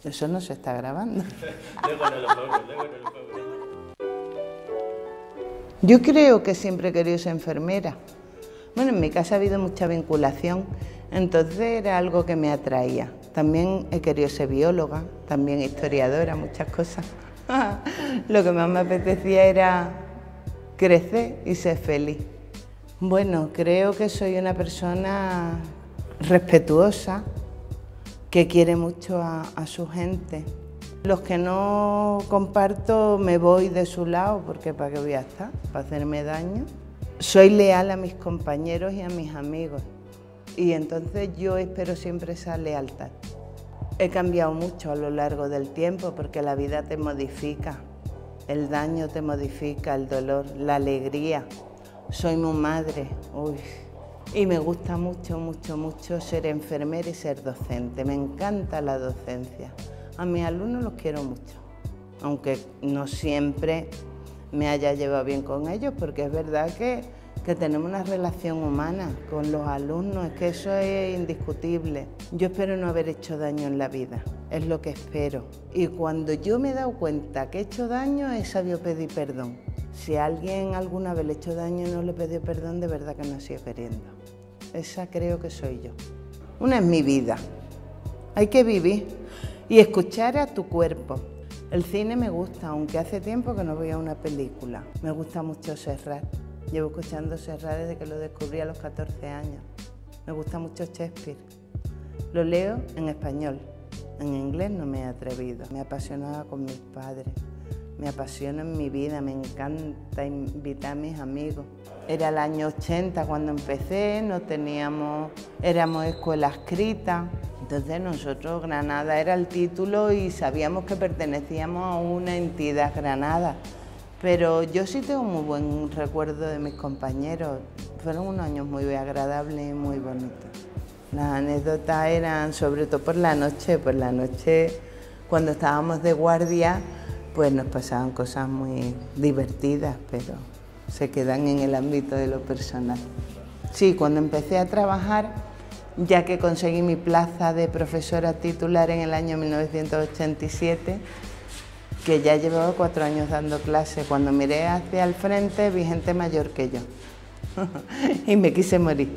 Eso no se está grabando. Yo creo que siempre he querido ser enfermera. Bueno, en mi casa ha habido mucha vinculación, entonces era algo que me atraía. También he querido ser bióloga, también historiadora, muchas cosas. Lo que más me apetecía era crecer y ser feliz. Bueno, creo que soy una persona respetuosa, que quiere mucho a su gente. Los que no comparto me voy de su lado, porque ¿para qué voy a estar? ¿Para hacerme daño? Soy leal a mis compañeros y a mis amigos, y entonces yo espero siempre esa lealtad. He cambiado mucho a lo largo del tiempo, porque la vida te modifica, el daño te modifica, el dolor, la alegría. Soy muy madre, y me gusta mucho, mucho, mucho ser enfermera y ser docente. Me encanta la docencia. A mis alumnos los quiero mucho, aunque no siempre me haya llevado bien con ellos, porque es verdad que tenemos una relación humana con los alumnos, es que eso es indiscutible. Yo espero no haber hecho daño en la vida, es lo que espero. Y cuando yo me he dado cuenta que he hecho daño, he sabido pedir perdón. Si a alguien alguna vez le he hecho daño y no le he pedido perdón, de verdad que no sigo queriendo. Esa creo que soy yo. Una es mi vida, hay que vivir y escuchar a tu cuerpo. El cine me gusta, aunque hace tiempo que no voy a una película. Me gusta mucho Serrat. Llevo escuchando Serrat desde que lo descubrí a los 14 años. Me gusta mucho Shakespeare. Lo leo en español. En inglés no me he atrevido. Me apasionaba con mis padres. Me apasiona en mi vida. Me encanta invitar a mis amigos. Era el año 80 cuando empecé. Éramos escuela escrita. Entonces nosotros, Granada era el título y sabíamos que pertenecíamos a una entidad Granada. Pero yo sí tengo muy buen recuerdo de mis compañeros. Fueron unos años muy agradables y muy bonitos. Las anécdotas eran sobre todo por la noche. Por la noche, cuando estábamos de guardia, pues nos pasaban cosas muy divertidas, pero se quedan en el ámbito de lo personal. Sí, cuando empecé a trabajar, ya que conseguí mi plaza de profesora titular en el año 1987, que ya llevaba 4 años dando clase. Cuando miré hacia el frente vi gente mayor que yo y me quise morir.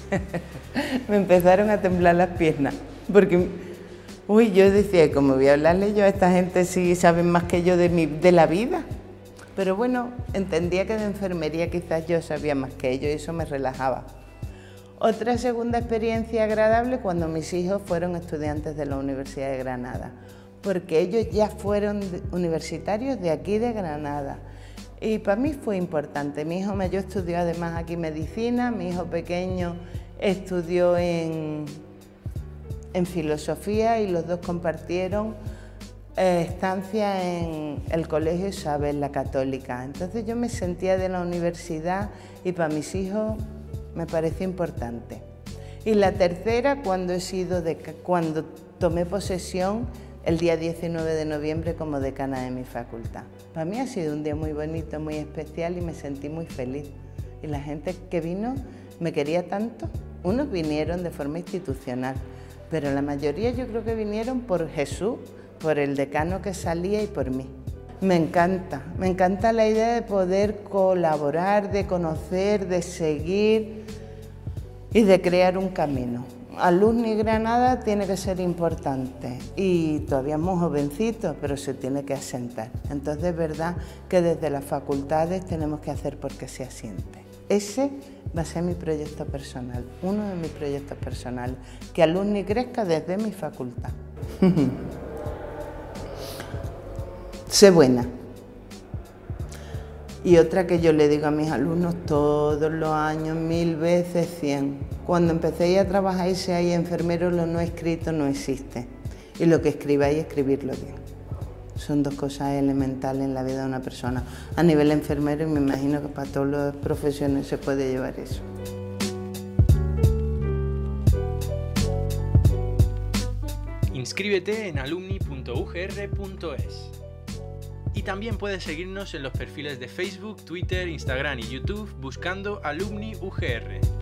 Me empezaron a temblar las piernas, porque yo decía, ¿cómo voy a hablarle yo a esta gente si saben más que yo de la vida? Pero bueno, entendía que de enfermería quizás yo sabía más que ellos y eso me relajaba. Otra segunda experiencia agradable cuando mis hijos fueron estudiantes de la Universidad de Granada, porque ellos ya fueron universitarios de aquí de Granada. Y para mí fue importante. Mi hijo mayor estudió además aquí medicina, mi hijo pequeño estudió en filosofía y los dos compartieron estancia en el Colegio Isabel la Católica. Entonces yo me sentía de la universidad y para mis hijos me parece importante. Y la tercera, cuando tomé posesión el día 19 de noviembre como decana de mi facultad. Para mí ha sido un día muy bonito, muy especial y me sentí muy feliz. Y la gente que vino me quería tanto. Unos vinieron de forma institucional, pero la mayoría yo creo que vinieron por Jesús, por el decano que salía y por mí. Me encanta la idea de poder colaborar, de conocer, de seguir y de crear un camino. Alumni Granada tiene que ser importante y todavía es muy jovencito, pero se tiene que asentar. Entonces es verdad que desde las facultades tenemos que hacer porque se asiente. Ese va a ser mi proyecto personal, uno de mis proyectos personales, que Alumni crezca desde mi facultad. Sé buena. Y otra que yo le digo a mis alumnos todos los años, 1000 veces 100. Cuando empecéis a trabajar y seáis enfermeros, lo no escrito no existe. Y lo que escribáis, escribirlo bien. Son dos cosas elementales en la vida de una persona. A nivel enfermero, y me imagino que para todas las profesiones se puede llevar eso. Inscríbete en alumni.ugr.es. Y también puedes seguirnos en los perfiles de Facebook, Twitter, Instagram y YouTube buscando Alumni UGR.